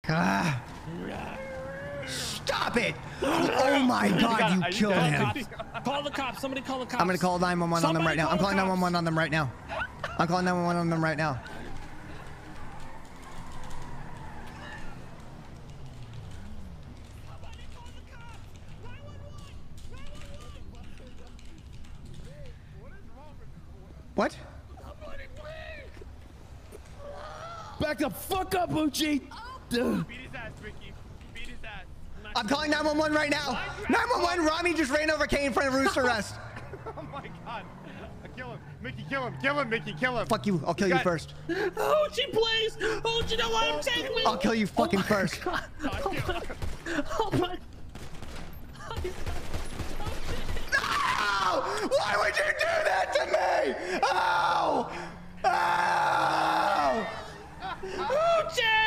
Ah. Stop it! Oh my God, you killed him. Call the cops. Somebody call the cops. I'm gonna call 911 on them right now. I'm calling 911 on them right now. I'm calling 911 on them right now. What? Back the fuck up, Uchi! Beat his ass, Ricky. Beat his ass. I'm calling 911 right now. 911, Ramee just ran over Kane in front of rooster rest. Oh my God. Kill him. Mickey, kill him. Kill him, Mickey. Kill him. Fuck you. I'll kill you first. Uchi, please. Uchi, don't let him take me. I'll kill you fucking first. Oh my. No! Why would you do that to me? Oh! Oh! Uchi!